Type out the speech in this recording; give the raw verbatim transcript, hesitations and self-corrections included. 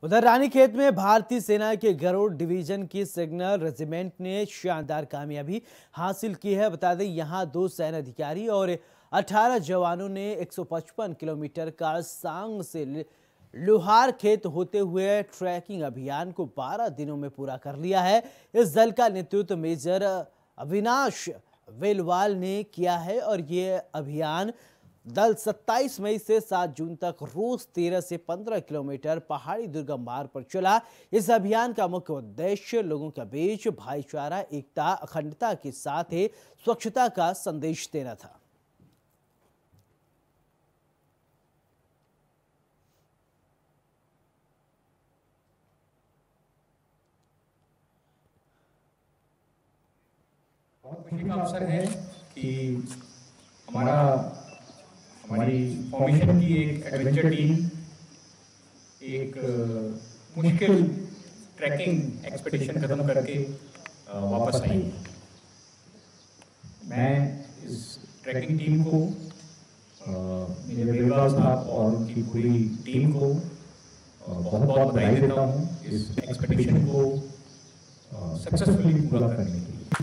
उधर रानीखेत में भारतीय सेना के गरुड़ डिवीजन की सिग्नल रेजिमेंट ने शानदार कामयाबी हासिल की है। बता दें, यहां दो सैन्य अधिकारी और अठारह जवानों ने एक सौ पचपन किलोमीटर का सांग से लोहार खेत होते हुए ट्रैकिंग अभियान को बारह दिनों में पूरा कर लिया है। इस दल का नेतृत्व मेजर अविनाश वेलवाल ने किया है और ये अभियान दल सत्ताईस मई से सात जून तक रोज तेरह से पंद्रह किलोमीटर पहाड़ी दुर्गम मार्ग पर चला। इस अभियान का मुख्य उद्देश्य लोगों के बीच भाईचारा, एकता, अखंडता के साथ ही स्वच्छता का संदेश देना था। बहुत खुशी का अवसर है कि हमारा हमारी फॉर्मेशन की एक एडवेंचर टीम एक मुश्किल ट्रैकिंग एक्सपेडिशन खत्म करके वापस आई। मैं इस ट्रैकिंग टीम को, मेरे वेलवाल साहब और उनकी पूरी टीम को बहुत बहुत बधाई देता हूँ इस एक्सपेडिशन को सक्सेसफुली पूरा करने के लिए।